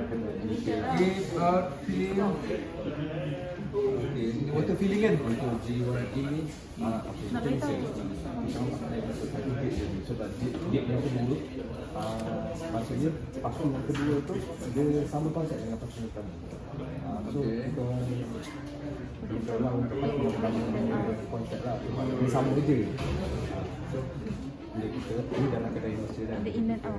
Give out, fill. Okay, ini water filling kan? Untuk GYD ni, kita ni sebab dia yang kedua, maksudnya pasu yang kedua tu dia sama konsep dengan pasu yang pertama. So kita lah untuk pasu yang pertama konsep lah, dia sama je. So bila kita ni dalam kedai Indonesia dah ada in and out.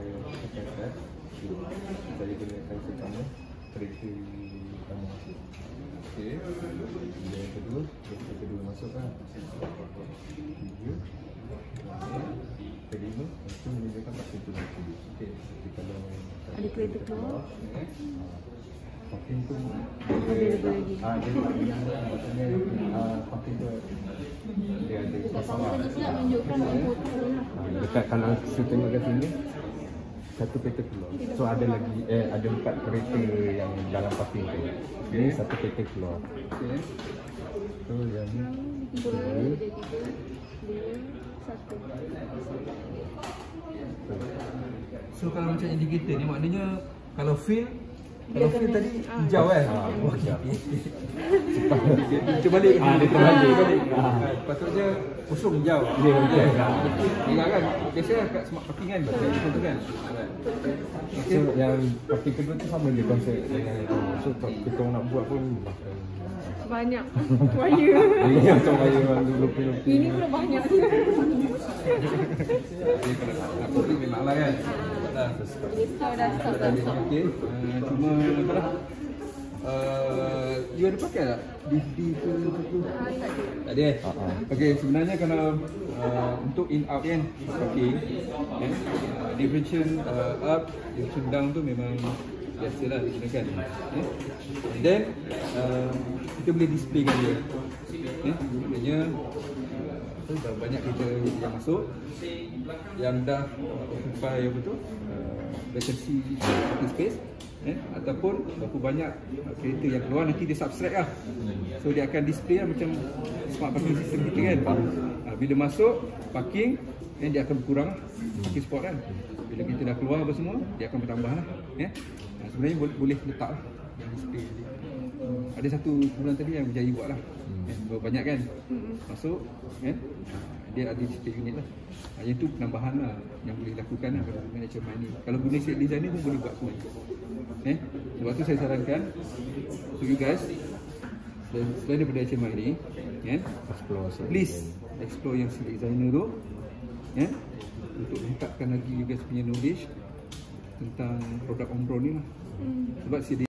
Kita gunakan pertama kereta pertama masuk. Okay. Bila yang kedua, kereta kedua masuk kan. Tiga, kelima, itu menunjukkan pakai tu nanti. Okay. Jadi kalau Ada kereta keluar. parking tu Available lagi. dia maksudnya parking tu dia ada masalah. Nak tunjukkan foto lah. Dekat kalau saya tengok kat sini satu kereta keluar. So ada lagi ada 4 kereta yang dalam parking tu. Ini satu kereta keluar. Okay. So yang ni Tiga, ada tiga, dua, satu. So kalau macam indicator ni maknanya kalau fill tadi hijau kan? Okey. Kita balik. Dia terbalik. Patutnya kosong hijau. Ya, okey. Ingat kan? Biasanya kat smart parking kan macam tu kan. So yang parking kedua tu sama je konsep dengan yang pertama. So kita nak buat pun Banyak wire. ini macam wire dulu. Ini pun banyak. Jadi kalau nak parking memanglah kan. Dah. Kau dah stop. Okey. Cuma apa lah? You ada pakai tak DVD tu? Tak ada. Okey, sebenarnya kalau untuk in out kan parking, differential up, differential down tu memang biasalah digunakan. Then kita boleh displaykan dia. Maknanya dah banyak kereta yang masuk yang dah occupy apa tu vacancy parking space ataupun berapa banyak kereta yang keluar nanti dia subtract lah. So dia akan display lah macam smart parking system kita kan. Bila masuk parking dia akan berkurang parking spot kan. Bila kita dah keluar apa semua dia akan bertambah lah. Sebenarnya boleh letak lah yang display tadi. Ada satu bulan tadi yang berjaya buat lah. Banyak kan masuk dia ada display unit lah. Yang tu penambahan lah yang boleh dilakukan lah kalau manager main ni. Kalau guna set designer pun boleh buat semua. Sebab tu saya sarankan to you guys, selain daripada HMI ni please explore yang set designer tu untuk meningkatkan lagi you guys punya knowledge tentang produk Omron ni lah. Sebab set